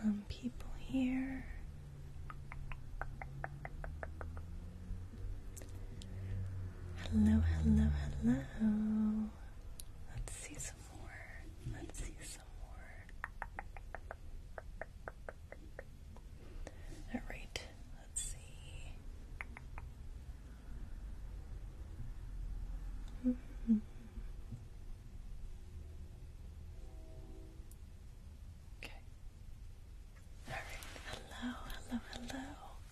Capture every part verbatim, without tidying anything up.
some people here. Hello, hello, hello. Let's see some more. Let's see some more. Alright, let's see. Mm-hmm. Okay. Alright, hello, hello, hello.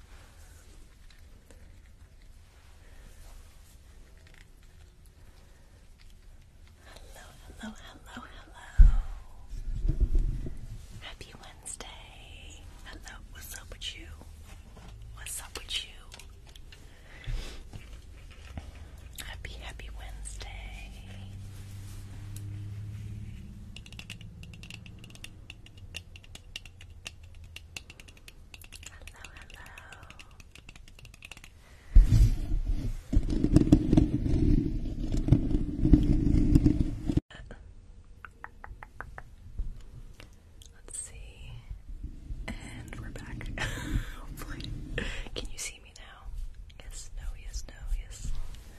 Hello, hello, hello. Happy Wednesday. Hello, what's up with you? What's up with you? Happy, happy Wednesday. Hello, hello. Let's see. And we're back. Hopefully. Can you see me now? Yes, no, yes, no, yes.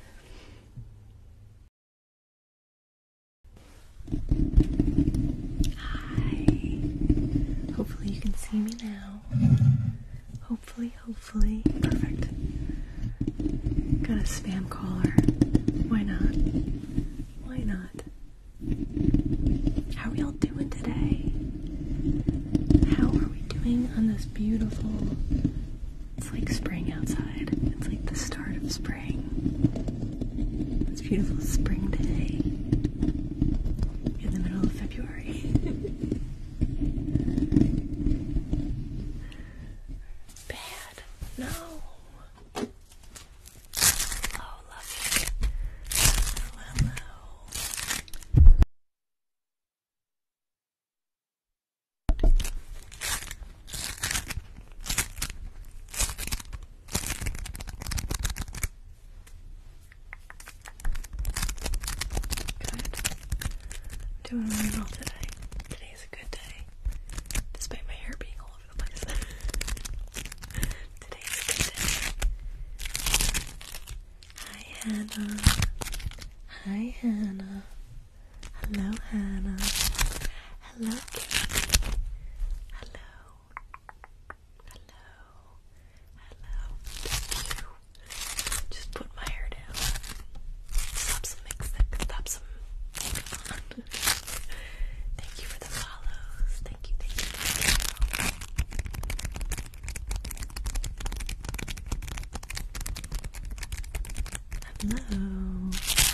Hi. Hopefully you can see me now. Hopefully, hopefully. Perfect. Got a spam caller. Why not? Why not? How are we all doing today? How are we doing on this beautiful... It's like spring outside. It's like the start of spring. This beautiful spring day in the middle of February. Bad. No. Oh, love you. Hello, hello. Good. Doing really well today. Today's a good day. Despite my hair being all over the place. Today's a good day. Hi, Hannah. Hi, Hannah. Hello, Hannah. Hello, Kate. Hello. Hello. Hello. Thank you. Just put my hair down. Stop some mix stop some Thank you for the follows. Thank you, thank you, thank you. Hello.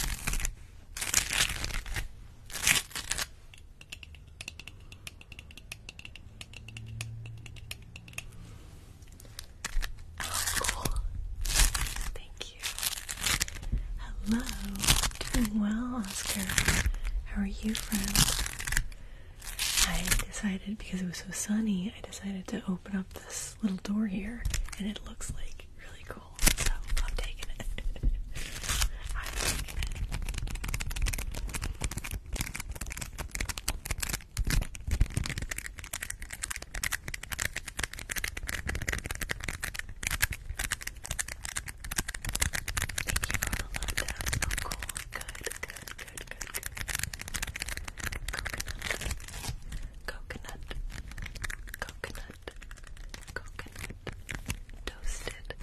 Oh, cool. Thank you. Hello. Doing well, Oscar. How are you, friend? I decided, because it was so sunny, I decided to open up this little door here, and it looks like really cool, so I'm taking it. I'm taking it. Thank you for all the love taps. Oh, cool. Good, good, good, good, good. Coconut. Coconut. Coconut. Coconut. Toasted.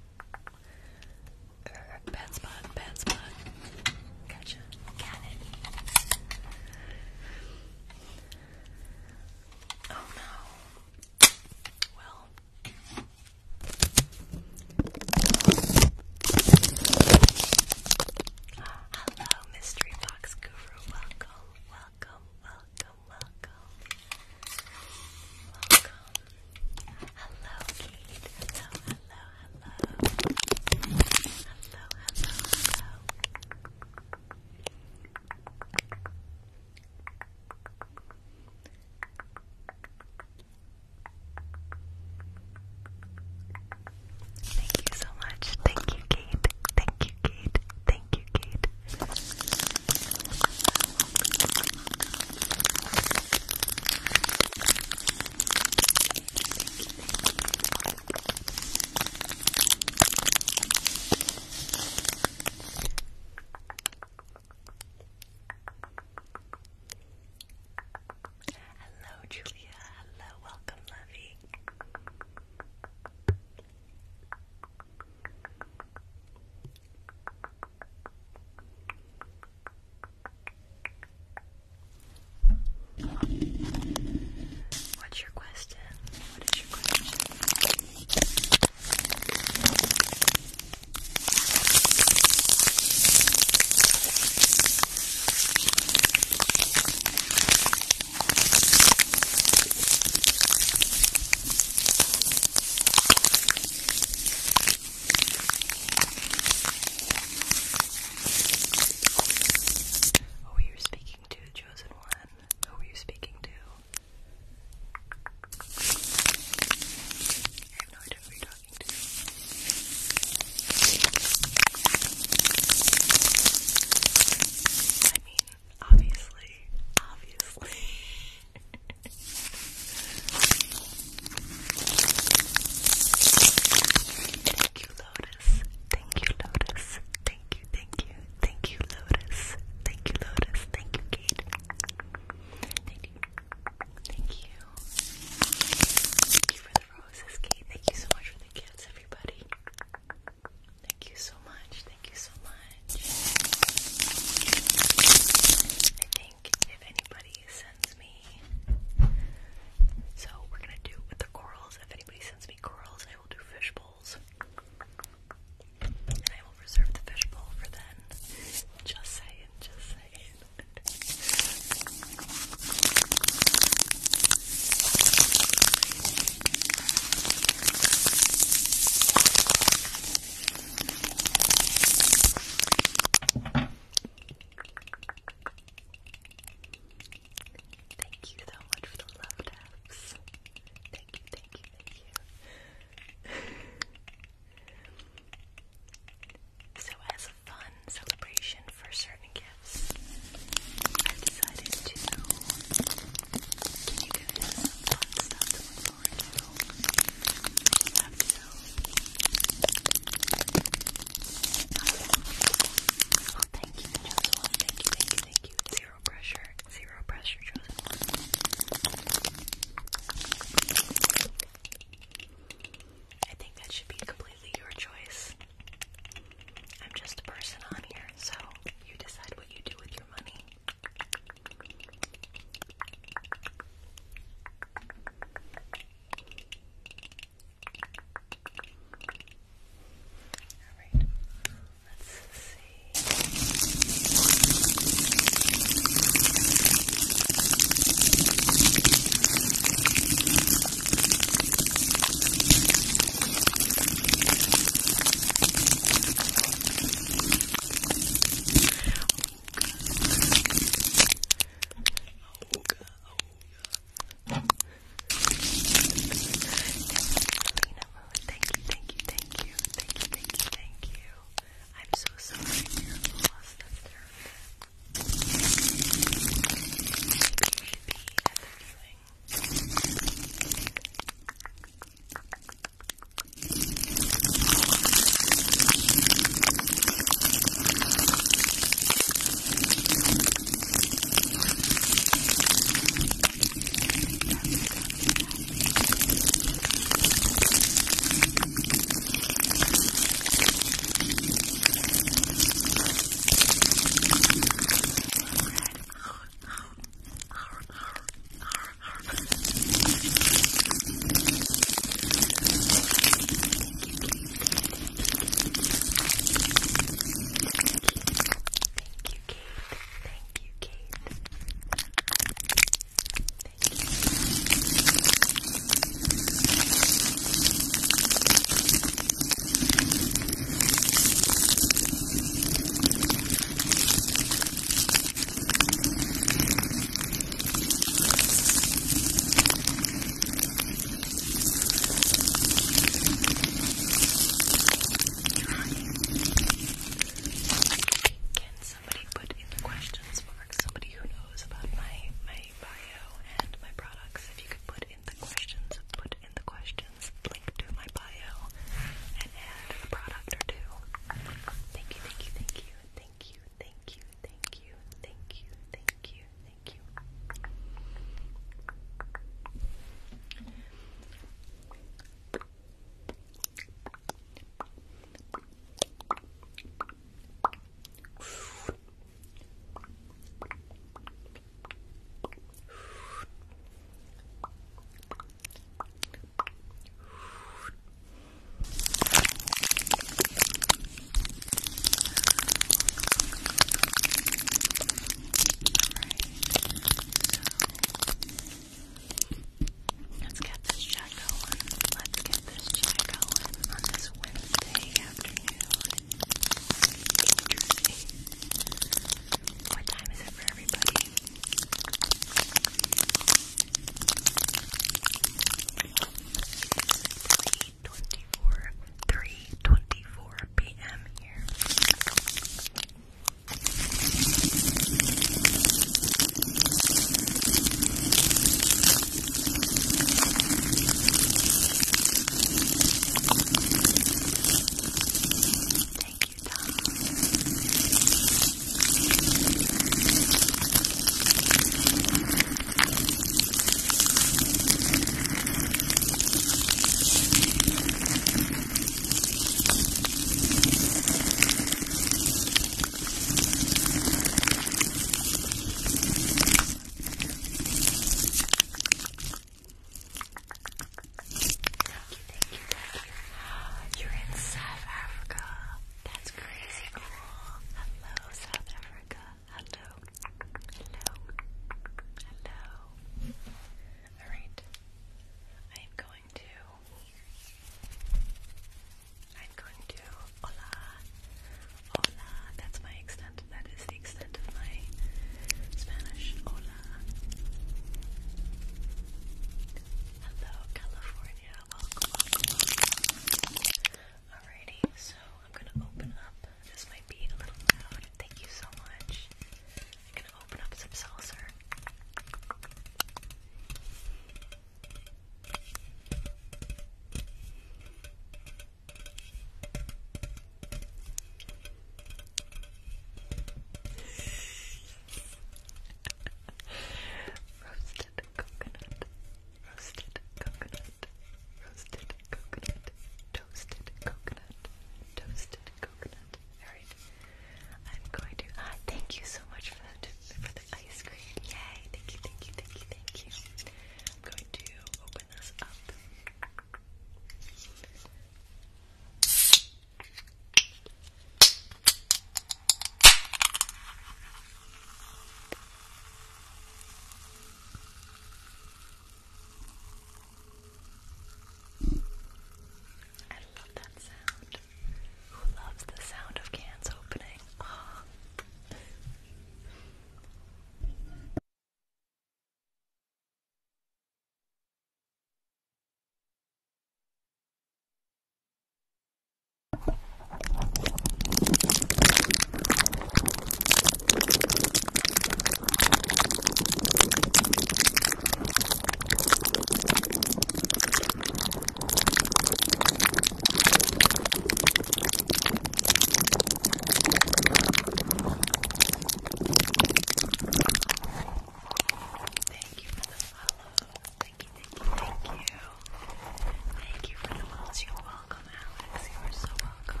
Thank you for the follow. Thank you, thank you, thank you. Thank you for the most. You're welcome, Alex. You are so welcome.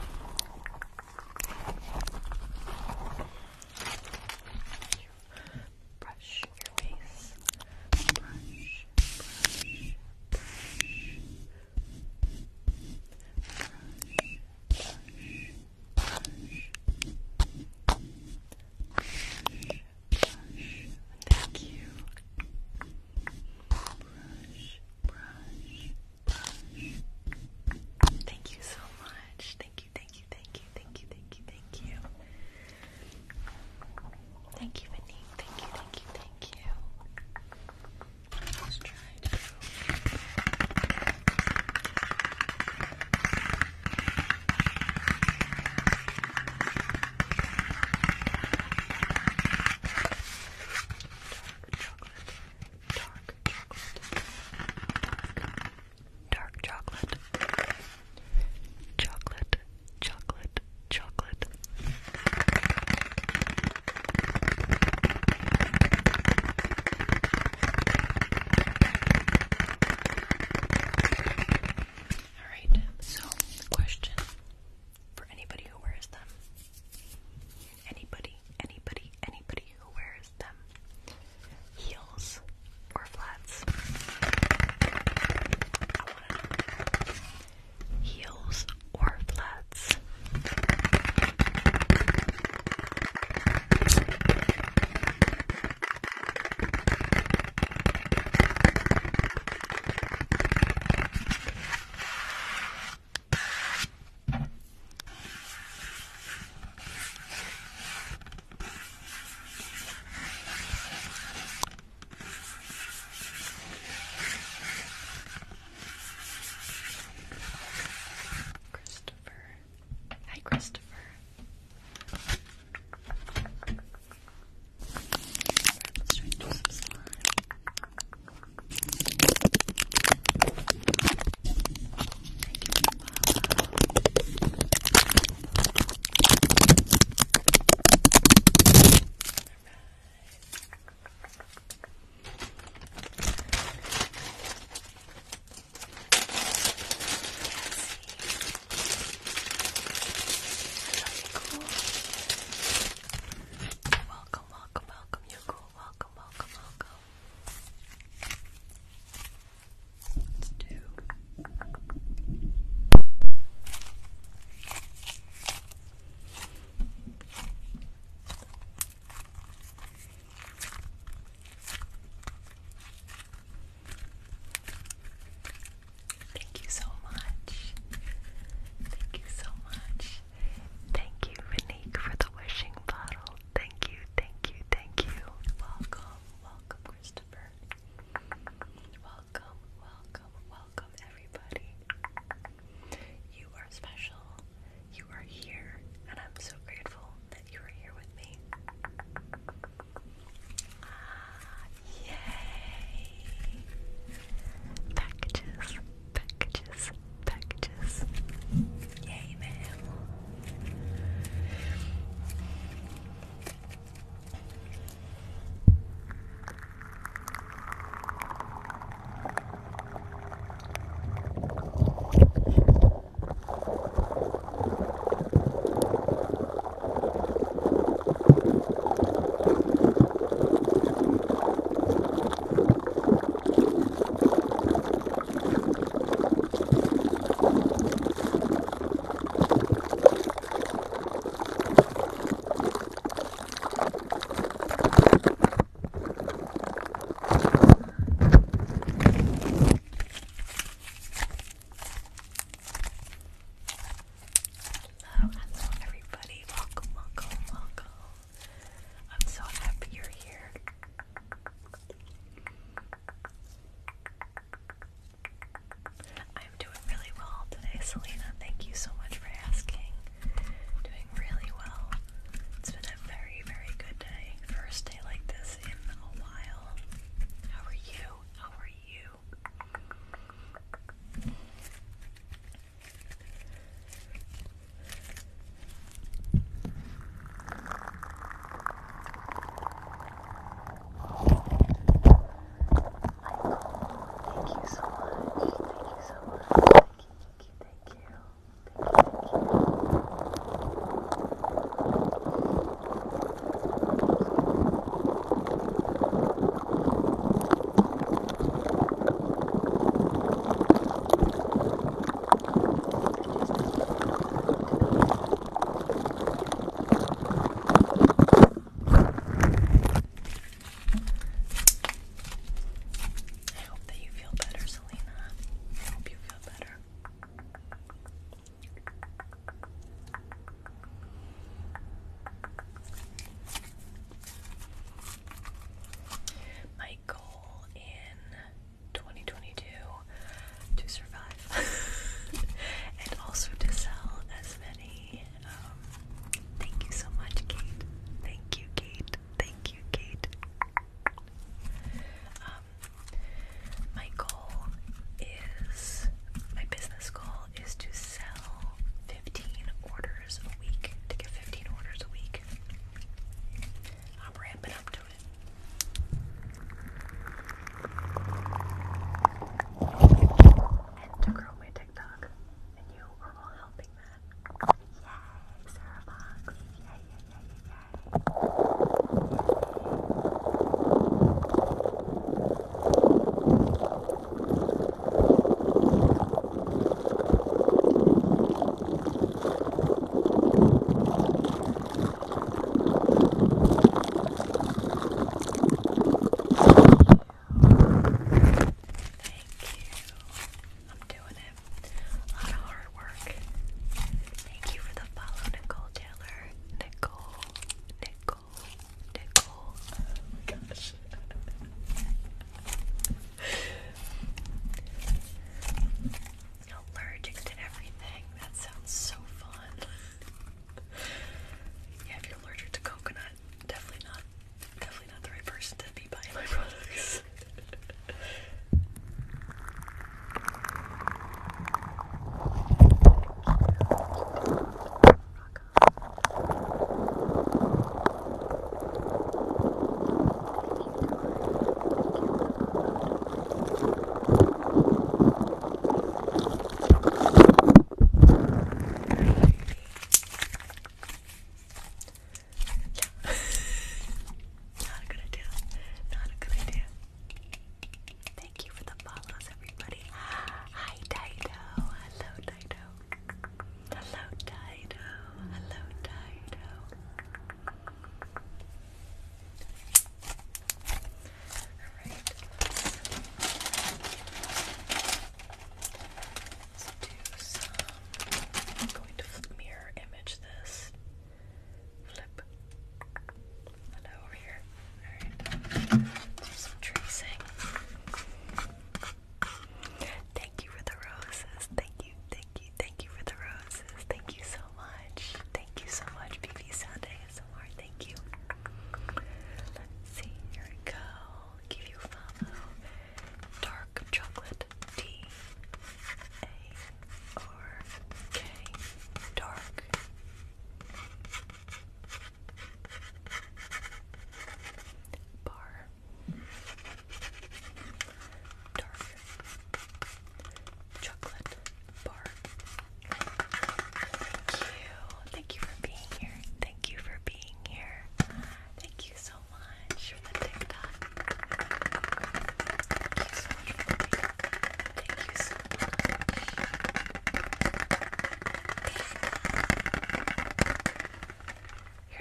Brush your face. Brush, brush, brush. Thank you. Brush, brush, brush. Thank you so much. Thank you, thank you, thank you, thank you, thank you, thank you. Thank you, Vinny. Thank you, thank you, thank you. Let's try to dark chocolate, chocolate, chocolate, chocolate.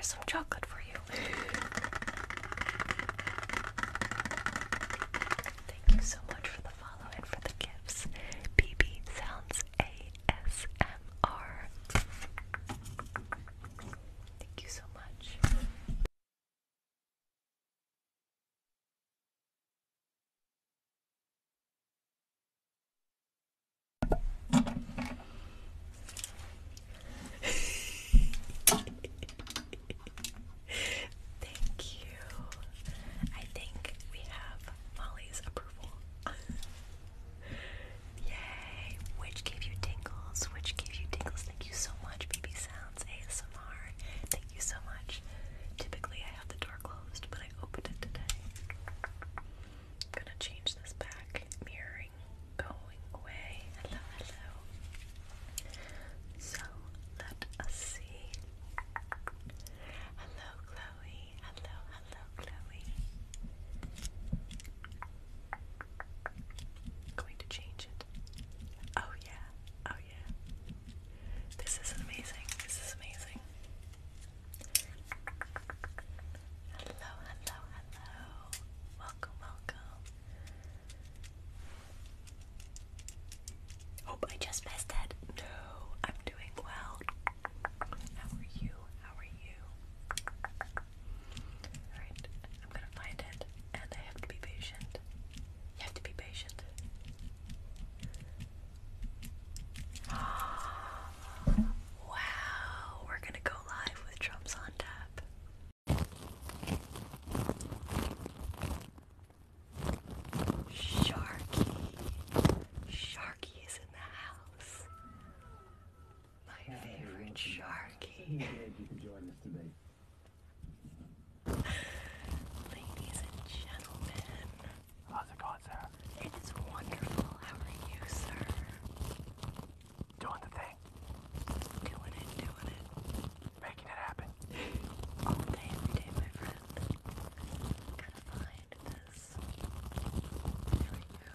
some chocolate for you. Thank you so much for the follow and for the gifts. B B Sounds A S M R. Thank you so much. Thank you. I think we have Molly's approval. Yay! Which gave you tingles? Which gave you tingles? Thank you so much, B B Sounds A S M R. Thank you so much. Typically I have the door closed, but I opened it today. I'm gonna change this back. Mirroring going away. Hello, hello. So let us see. Hello, Chloe. Hello, hello, Chloe. Going to change it. Oh yeah, oh yeah. This is amazing. This is amazing. Hello, hello, hello. Welcome, welcome. Oh, I just missed it. No, I'm doing well. How are you? How are you? Alright, I'm gonna find it, and I have to be patient. You have to be patient. Wow, we're gonna go live with Drums on Tap. Sharky. Sharky is in the house. My favorite Sharky. Ladies and gentlemen. How's it going, Sarah? It is wonderful. How are you, sir? Doing the thing. Doing it, doing it. Making it happen. All day, every day, my friend. Gotta find this. There we go.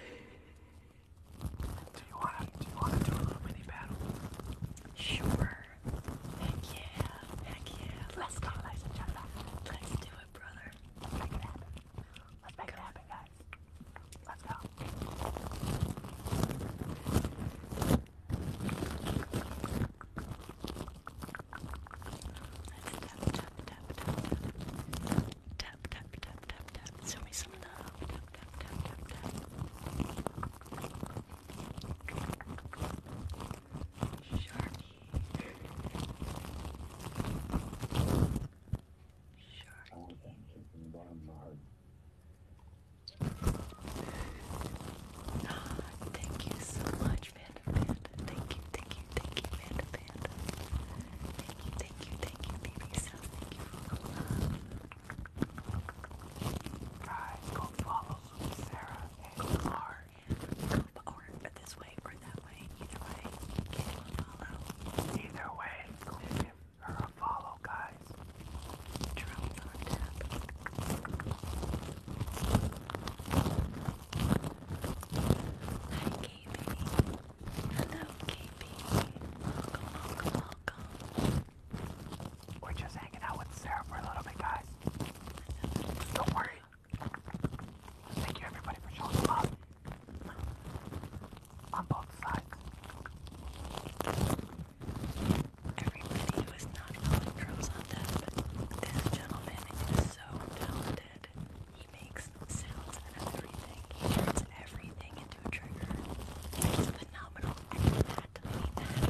Do you wanna do you wanna do a little mini battle? Sure. Heck yeah. Heck yeah. Let's go, ladies and gentlemen. Let's do it, brother. Let's make it happen. Let's make it happen, guys. Let's go. Tap, tap, tap, tap, tap. Tap, tap, tap, tap, tap. Show me some love. Tap, tap, tap, tap, tap. Sharky. Thank you so much, Panda Panda. Thank you, thank you, thank you, Panda Panda. Thank you, thank you, thank you, B B Sounds. Thank you for the love. Guys, go follow Sarah and Clark. Or this way or that way. Either way, give him a follow. Either way, go give her a follow, guys. Drums on Tap. Hi, K B. Hello, K B. Welcome, welcome, welcome. We're just hanging out with Sarah for a little bit, guys. Don't worry. Thank you, everybody, for showing love on both sides. Everybody who is not following Drums on Tap, this gentleman is so talented. He makes sounds and everything. He turns everything into a trigger. It's phenomenal. I need that. I need that.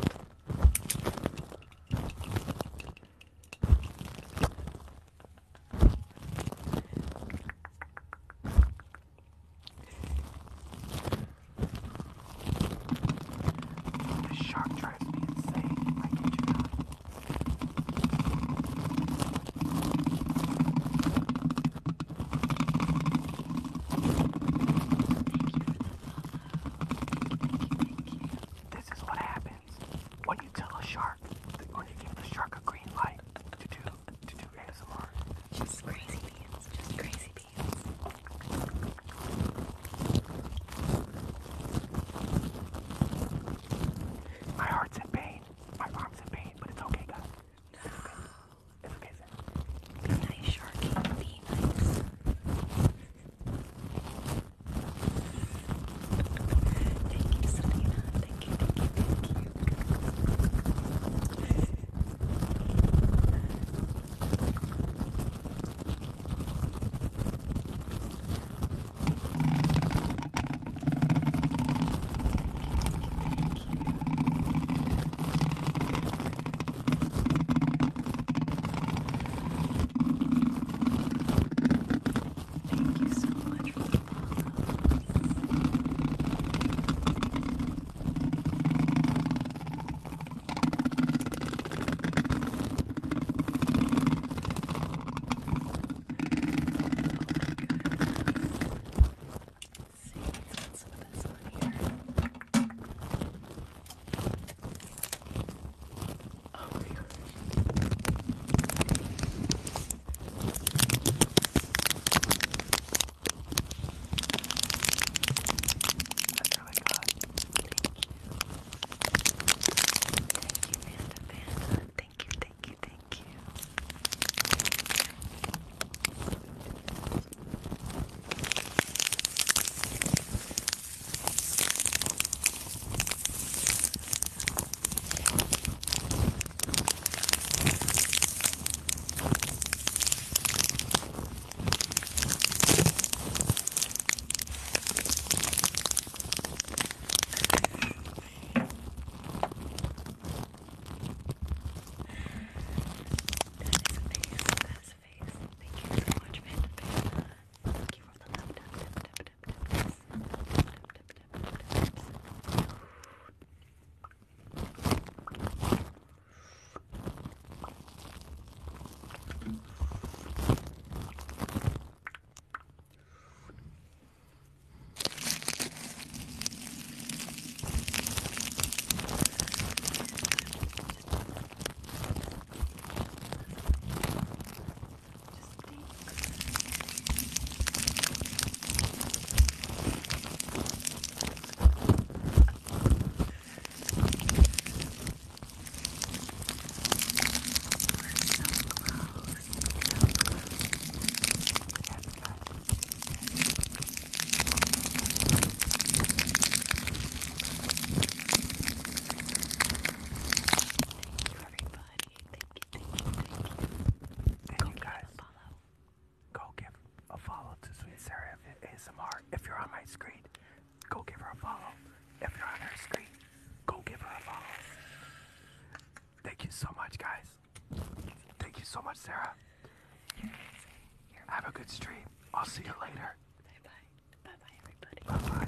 much, guys. Thank you so much, Sarah. You're amazing. You're Have a good stream. I'll see you later. Bye bye. Bye bye, everybody. Bye bye.